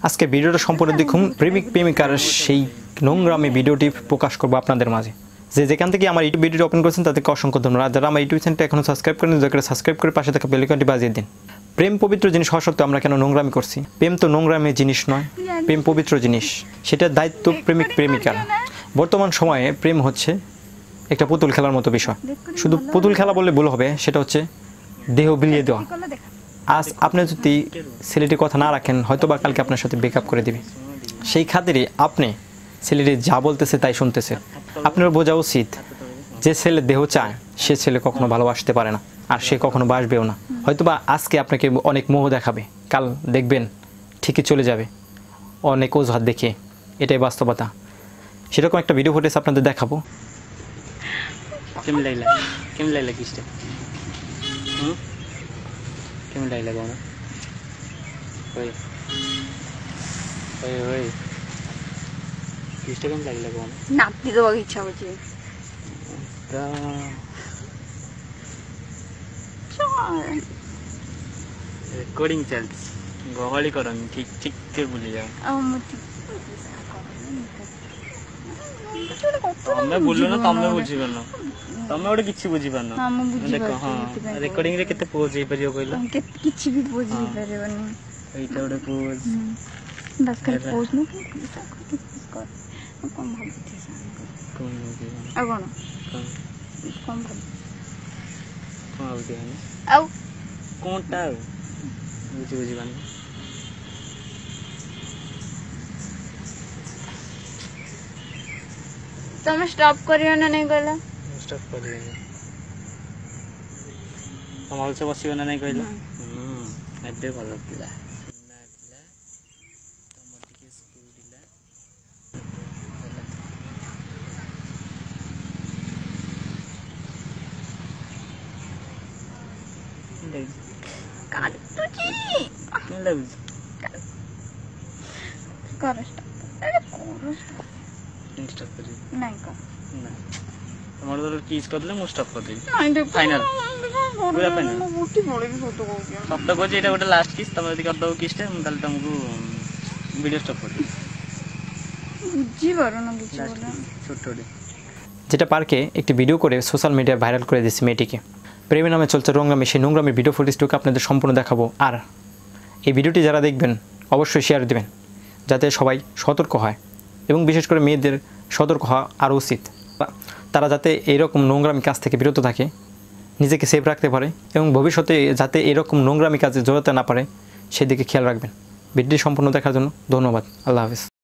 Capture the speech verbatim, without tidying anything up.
আজকে ভিডিওটা সম্পূর্ণ দেখুন। প্রেমিক প্রেমিকার সেই নোংরামি ভিডিওটি প্রকাশ করবো আপনাদের মাঝে। যে যেখান থেকে আমার ইউটিউব ভিডিওটি ওপেন করেছেন তাদেরকে অসংখ্য ধন্যবাদ। যারা আমার ইউটিউব চ্যানেলটা এখনো সাবস্ক্রাইব করেন দয়া করে সাবস্ক্রাইব করে পাশে থাকা বেল আইকনটি বাজিয়ে দিন। প্রেম পবিত্র জিনিস হওয়া সত্ত্বেও আমরা কেন নোংরামি করছি? প্রেম তো নোংরামি জিনিস নয়, প্রেম পবিত্র জিনিস, সেটার দায়িত্ব প্রেমিক প্রেমিকার। বর্তমান সময়ে প্রেম হচ্ছে একটা পুতুল খেলার মতো বিষয়। শুধু পুতুল খেলা বললে ভুল হবে, সেটা হচ্ছে দেহ বিলিয়ে দেওয়া। আজ আপনি যদি ছেলেটির কথা না রাখেন হয়তো বা কালকে আপনার সাথে ব্রেকআপ করে দিবে। সেই খাতিরে আপনি ছেলেটি যা বলতেছে তাই শুনতেছে। আপনার বোঝা উচিত যে ছেলে দেহ চায় সে ছেলে কখনো ভালোবাসতে পারে না, আর সে কখনো বাসবেও না। হয়তোবা আজকে আপনাকে অনেক মোহ দেখাবে, কাল দেখবেন ঠিকই চলে যাবে অনেক অজুহাত দেখে। এটাই বাস্তবতা। সেরকম একটা ভিডিও ফুটেজ আপনাদের দেখাবো। কেমন লাগলা কেমন লাগলা কিসটা হুম কেমন লাগলা কোন ওই ওই ওই কিসটা কেমন লাগলা কোন নাপতে দেওয়ার ইচ্ছা হচ্ছে। তা রেকর্ডিং চলছে, গহলি করন ঠিক ঠিক করে ভুলে যাও। আমরা বললো না তোমরা বুঝিবে না, তোমরা ওটা কিছু বুঝিবে না। দেখো হ্যাঁ রেকর্ডিং রে কেতে পোজ এই পারিও কইলা কিছু भी বুঝি পারিবানি। এইটা ওটা পোজ बस कर पोज नो कर कम भाबते কোন হবে আগো না কোন কম ভাব কোন হবে না আও কোনটা বুঝি বুঝিবে না। તમે સ્ટોપ કર્યો ને નહીં ગયેલા સ્ટોપ કરી તમારું છે બસી બના નહીં કહેલા હમ એટલે ଭଲ ପିଲା ସୁନା ପିଲା ତମ ଟିକେ ସ୍କୁଲ ପିଲା કાટુજી કેમ લાଗୁଛି કરો સ્ટોપ અરે કરો સ્ટોપ કરી નહીં કર না তোমার তো কিস করলে মু স্টপ করে দিই નહીં દે ফাইনাল পুরা ফাইনাল মোটি বড় भी फोटो हो गया সব তো কইছি এটা ওটা লাস্ট কিস তোমরা যদি করতে কিসটা আমি তাহলে তোমাকে ভিডিও স্টপ করে দিই বুঝি পারো না কিছু বলে ছোট ছোট যেটা পার্কে একটি ভিডিও করে সোশ্যাল মিডিয়ায় ভাইরাল করে দিয়েছে মেয়েটিকে। প্রেমের নামে চলছে নোংরামি, সেই নোংরামির ভিডিও ফুটেজটুকু আপনাদের সম্পূর্ণ দেখাবো। আর এই ভিডিওটি যারা দেখবেন অবশ্যই শেয়ার দেবেন যাতে সবাই সতর্ক হয়, এবং বিশেষ করে মেয়েদের সতর্ক হওয়া আরও উচিত। তারা যাতে এরকম নোংরামি কাজ থেকে বিরত থাকে, নিজেকে সেফ রাখতে পারে, এবং ভবিষ্যতে যাতে এরকম নোংরামি কাজে জড়াতে না পারে সেদিকে খেয়াল রাখবেন। ভিডিওটি সম্পূর্ণ দেখার জন্য ধন্যবাদ। আল্লাহ হাফেজ।